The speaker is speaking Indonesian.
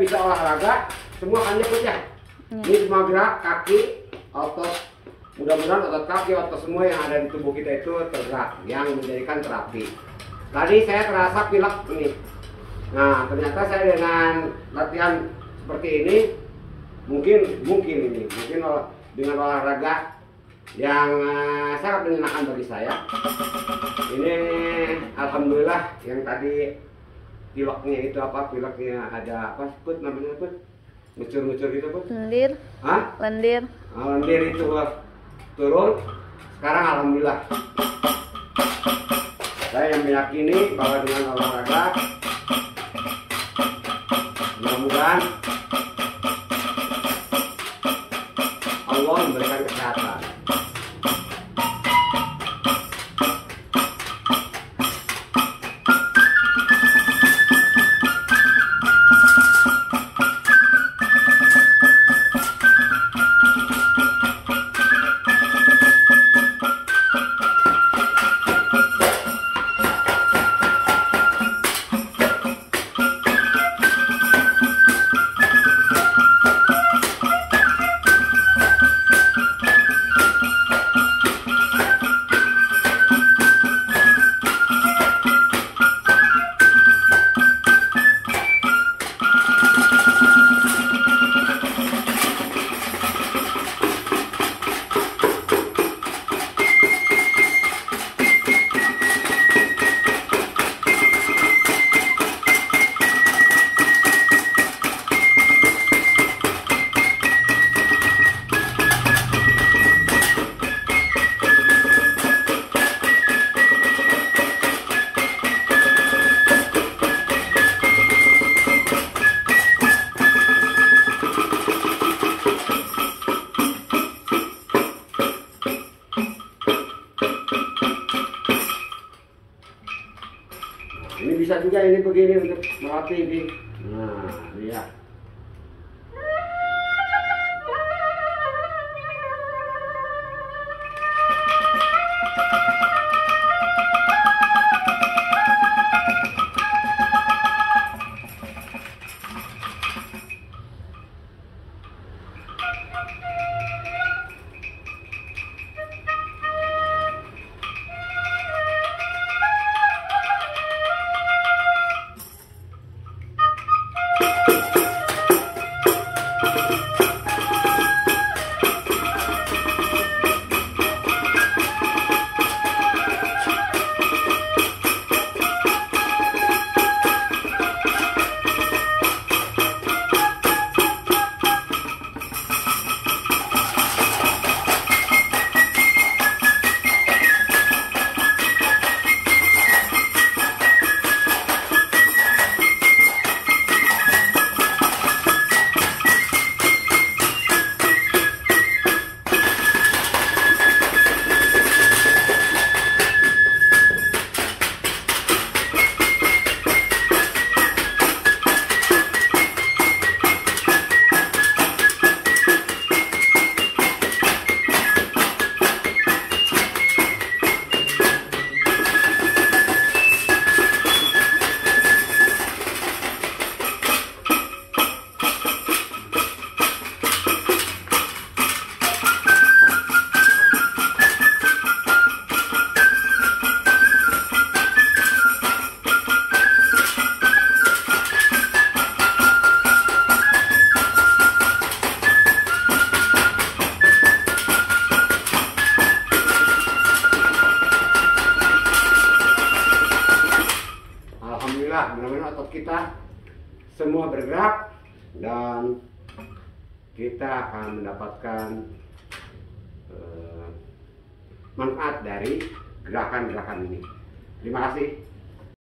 bisa olahraga, semua akan nyebut ya. Ini semua gerak kaki, otot, mudah-mudahan otot kaki, otot semua yang ada di tubuh kita itu tergerak, yang menjadikan terapi. Tadi saya terasa pilek ini. Nah, ternyata saya dengan latihan seperti ini, mungkin dengan olahraga yang sangat menyenangkan bagi saya. Ini alhamdulillah yang tadi pileknya itu apa? Pileknya ada apa? Put namanya put? Ngucur-ngucur gitu put? Lendir. Hah? Lendir. Lendir itu turun. Sekarang alhamdulillah. Saya yang meyakini bahwa dengan olahraga mudah-mudahan Allah memberikan kesehatan. Ini bisa juga ini begini untuk melatih ini. Nah, lihat. Mudah-mudahan otot kita semua bergerak dan kita akan mendapatkan manfaat dari gerakan-gerakan ini. Terima kasih.